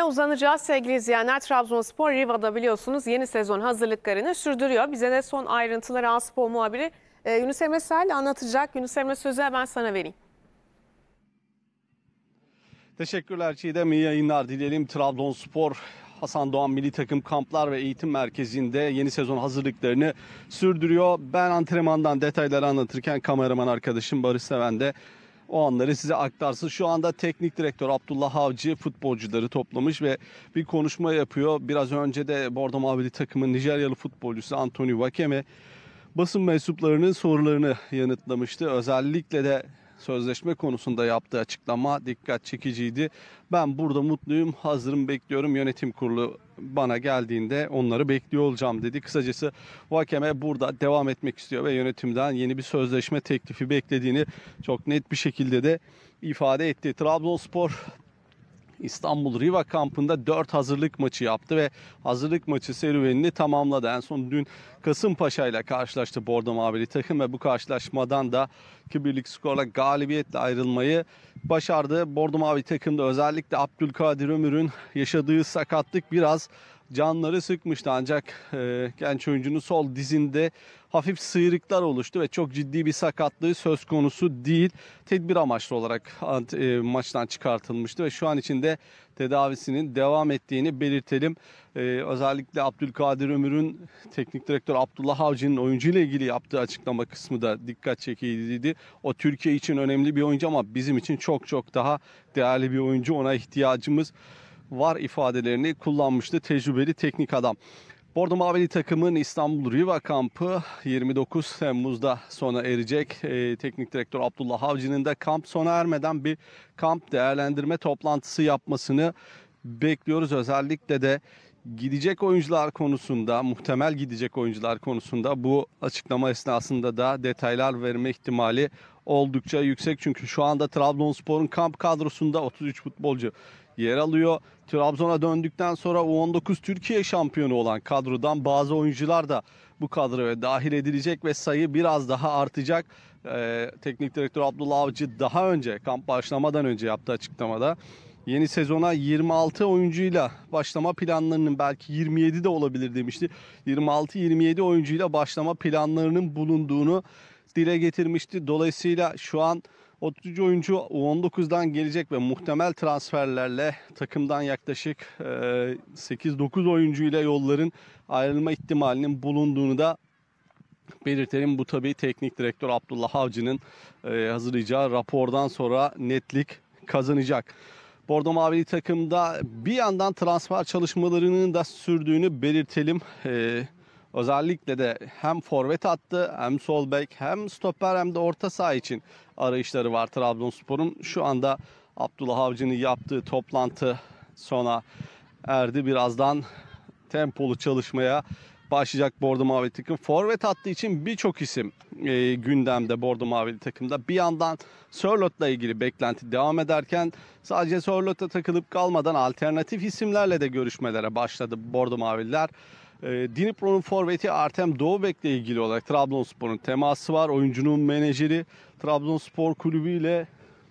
Uzatmaya uzanacağız sevgili izleyenler. Trabzonspor Riva'da biliyorsunuz yeni sezon hazırlıklarını sürdürüyor. Bize de son ayrıntıları A-Spor muhabiri Yunus Emre Sel anlatacak. Yunus Emre, sözü ben sana vereyim. Teşekkürler Çiğdem, iyi yayınlar dileyelim. Trabzonspor Hasan Doğan Milli Takım Kamplar ve Eğitim Merkezi'nde yeni sezon hazırlıklarını sürdürüyor. Ben antrenmandan detayları anlatırken kameraman arkadaşım Barış Seven de o anları size aktarsın. Şu anda teknik direktör Abdullah Avcı futbolcuları toplamış ve bir konuşma yapıyor. Biraz önce de Bordo Mavili takımın Nijeryalı futbolcusu Anthony Vakeme basın mensuplarının sorularını yanıtlamıştı. Özellikle de sözleşme konusunda yaptığı açıklama dikkat çekiciydi. Ben burada mutluyum, hazırım, bekliyorum. Yönetim kurulu bana geldiğinde onları bekliyor olacağım dedi. Kısacası Vakeme burada devam etmek istiyor ve yönetimden yeni bir sözleşme teklifi beklediğini çok net bir şekilde de ifade etti. Trabzonspor İstanbul Riva kampında 4 hazırlık maçı yaptı ve hazırlık maçı serüvenini tamamladı. En son dün Kasımpaşa ile karşılaştı Bordo Mavili takım ve bu karşılaşmadan da 2-1'lik skorla galibiyetle ayrılmayı başardı. Bordo Mavili takımda özellikle Abdülkadir Ömür'ün yaşadığı sakatlık biraz canları sıkmıştı, ancak genç oyuncunun sol dizinde hafif sıyrıklar oluştu ve çok ciddi bir sakatlığı söz konusu değil. Tedbir amaçlı olarak maçtan çıkartılmıştı ve şu an içinde tedavisinin devam ettiğini belirtelim. Özellikle Abdülkadir Ömür'ün teknik direktör Abdullah Avcı'nın oyuncu ile ilgili yaptığı açıklama kısmı da dikkat çekiciydi. O Türkiye için önemli bir oyuncu ama bizim için çok çok daha değerli bir oyuncu. Ona ihtiyacımız var ifadelerini kullanmıştı tecrübeli teknik adam. Bordo Mavili takımın İstanbul Riva kampı 29 Temmuz'da sona erecek. Teknik direktör Abdullah Avcı'nın da kamp sona ermeden bir kamp değerlendirme toplantısı yapmasını bekliyoruz. Özellikle de gidecek oyuncular konusunda, muhtemel gidecek oyuncular konusunda bu açıklama esnasında da detaylar verme ihtimali oldukça yüksek. Çünkü şu anda Trabzonspor'un kamp kadrosunda 33 futbolcu yer alıyor. Trabzon'a döndükten sonra U19 Türkiye şampiyonu olan kadrodan bazı oyuncular da bu kadroya dahil edilecek ve sayı biraz daha artacak. Teknik direktör Abdullah Avcı daha önce, kamp başlamadan önce yaptığı açıklamada yeni sezona 26 oyuncuyla başlama planlarının, belki 27 de olabilir demişti. 26-27 oyuncuyla başlama planlarının bulunduğunu dile getirmişti. Dolayısıyla şu an 33 oyuncu U19'dan gelecek ve muhtemel transferlerle takımdan yaklaşık 8-9 oyuncuyla yolların ayrılma ihtimalinin bulunduğunu da belirtelim. Bu tabii teknik direktör Abdullah Avcı'nın hazırlayacağı rapordan sonra netlik kazanacak. Bordo Mavili takımda bir yandan transfer çalışmalarının da sürdüğünü belirtelim. Özellikle de hem forvet hattı, hem sol bek, hem stoper, hem de orta saha için arayışları var Trabzonspor'un. Şu anda Abdullah Avcı'nın yaptığı toplantı sona erdi. Birazdan tempolu çalışmaya başlayacak Bordo Mavili takım. Forvet hattı için birçok isim gündemde Bordo Mavili takımda. Bir yandan Sörlot'la ilgili beklenti devam ederken sadece Sörlot'a takılıp kalmadan alternatif isimlerle de görüşmelere başladı Bordo Mavililer. Dnipro'nun forveti Artem Doğubek'le ilgili olarak Trabzonspor'un teması var. Oyuncunun menajeri Trabzonspor Kulübü ile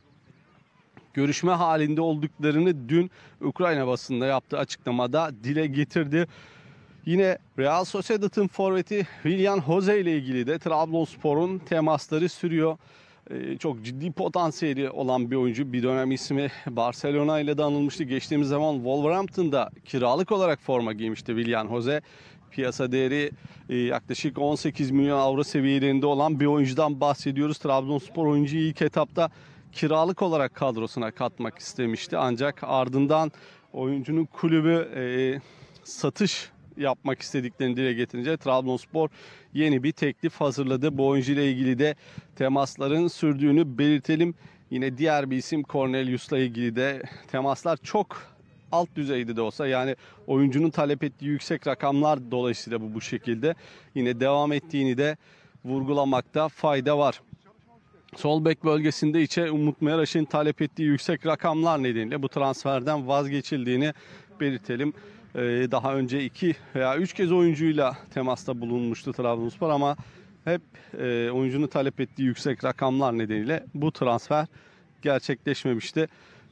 görüşme halinde olduklarını dün Ukrayna basınında yaptığı açıklamada dile getirdi. Yine Real Sociedad'ın forveti Willian Jose ile ilgili de Trabzonspor'un temasları sürüyor. Çok ciddi potansiyeli olan bir oyuncu. Bir dönem ismi Barcelona ile de anılmıştı. Geçtiğimiz zaman Wolverhampton'da kiralık olarak forma giymişti Willian Jose. Piyasa değeri yaklaşık 18 milyon avro seviyelerinde olan bir oyuncudan bahsediyoruz. Trabzonspor oyuncuyu ilk etapta kiralık olarak kadrosuna katmak istemişti. Ancak ardından oyuncunun kulübü satış yapmak istediklerini dile getirince Trabzonspor yeni bir teklif hazırladı. Bu oyuncu ile ilgili de temasların sürdüğünü belirtelim. Yine diğer bir isim Cornelius'la ilgili de temaslar çok alt düzeyde de olsa, yani oyuncunun talep ettiği yüksek rakamlar dolayısıyla bu şekilde yine devam ettiğini de vurgulamakta fayda var. Sol bek bölgesinde içe Umut Meraş'ın talep ettiği yüksek rakamlar nedeniyle bu transferden vazgeçildiğini belirtelim. Daha önce 2 veya 3 kez oyuncuyla temasta bulunmuştu Trabzonspor ama hep oyuncunun talep ettiği yüksek rakamlar nedeniyle bu transfer gerçekleşmemişti.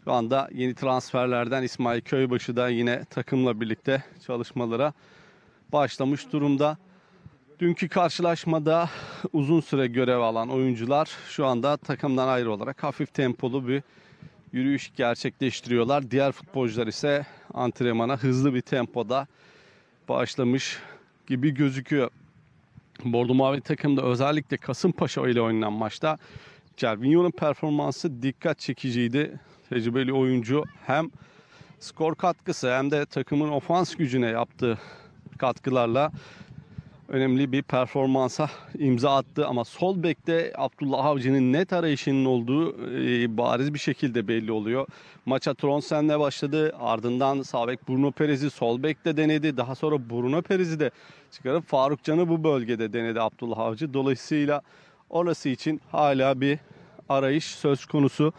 Şu anda yeni transferlerden İsmail Köybaşı da yine takımla birlikte çalışmalara başlamış durumda. Dünkü karşılaşmada uzun süre görev alan oyuncular şu anda takımdan ayrı olarak hafif tempolu bir yürüyüş gerçekleştiriyorlar. Diğer futbolcular ise antrenmana hızlı bir tempoda başlamış gibi gözüküyor. Bordo Mavi takımda özellikle Kasımpaşa ile oynanan maçta Cervinho'nun performansı dikkat çekiciydi. Tecrübeli oyuncu hem skor katkısı hem de takımın ofans gücüne yaptığı katkılarla önemli bir performansa imza attı. Ama sol bekte Abdullah Avcı'nın net arayışının olduğu bariz bir şekilde belli oluyor. Maça Tronsen'le başladı. Ardından sağ bek Bruno Perez'i sol bekte denedi. Daha sonra Bruno Perez'i de çıkarıp Faruk Can'ı bu bölgede denedi Abdullah Avcı. Dolayısıyla orası için hala bir arayış söz konusu.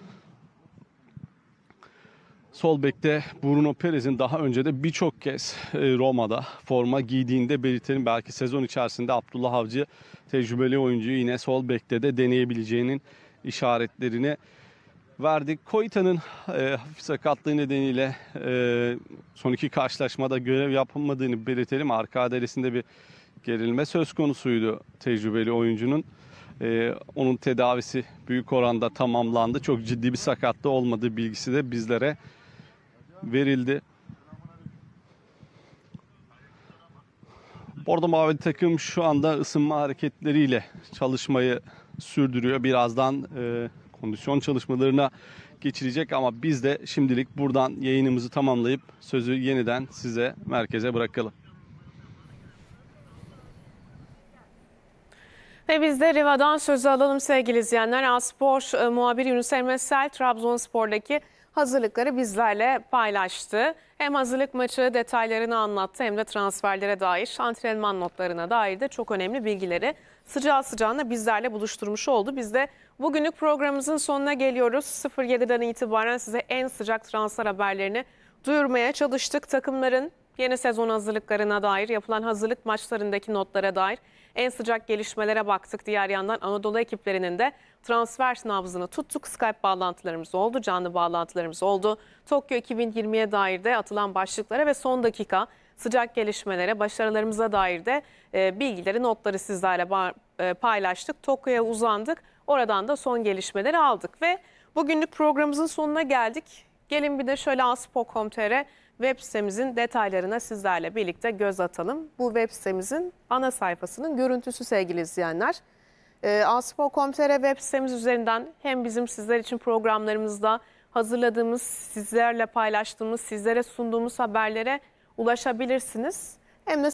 Sol bekte Bruno Perez'in daha önce de birçok kez Roma'da forma giydiğinde belirtelim. Belki sezon içerisinde Abdullah Avcı tecrübeli oyuncuyu yine sol bekte de deneyebileceğinin işaretlerini verdik. Koita'nın hafif sakatlığı nedeniyle son iki karşılaşmada görev yapılmadığını belirtelim. Arka adresinde bir gerilme söz konusuydu tecrübeli oyuncunun. Onun tedavisi büyük oranda tamamlandı. Çok ciddi bir sakatlığı olmadığı bilgisi de bizlere verildi. Bordo Mavi takım şu anda ısınma hareketleriyle çalışmayı sürdürüyor. Birazdan kondisyon çalışmalarına geçirecek ama biz de şimdilik buradan yayınımızı tamamlayıp sözü yeniden size merkeze bırakalım. Ve biz de Riva'dan sözü alalım sevgili izleyenler. A-Spor muhabiri Yunus Emre Sel, Trabzonspor'daki hazırlıkları bizlerle paylaştı. Hem hazırlık maçı detaylarını anlattı hem de transferlere dair, antrenman notlarına dair de çok önemli bilgileri sıcağı sıcağına bizlerle buluşturmuş oldu. Biz de bugünlük programımızın sonuna geliyoruz. 07'den itibaren size en sıcak transfer haberlerini duyurmaya çalıştık. Takımların yeni sezon hazırlıklarına dair, yapılan hazırlık maçlarındaki notlara dair en sıcak gelişmelere baktık. Diğer yandan Anadolu ekiplerinin de transfer nabzını tuttuk. Skype bağlantılarımız oldu, canlı bağlantılarımız oldu. Tokyo 2020'ye dair de atılan başlıklara ve son dakika sıcak gelişmelere, başarılarımıza dair de bilgileri, notları sizlerle paylaştık. Tokyo'ya uzandık. Oradan da son gelişmeleri aldık ve bugünlük programımızın sonuna geldik. Gelin bir de şöyle aspor.com.tr web sitemizin detaylarına sizlerle birlikte göz atalım. Bu web sitemizin ana sayfasının görüntüsü sevgili izleyenler. Aspor.com.tr web sitemiz üzerinden hem bizim sizler için programlarımızda hazırladığımız, sizlerle paylaştığımız, sizlere sunduğumuz haberlere ulaşabilirsiniz. Hem de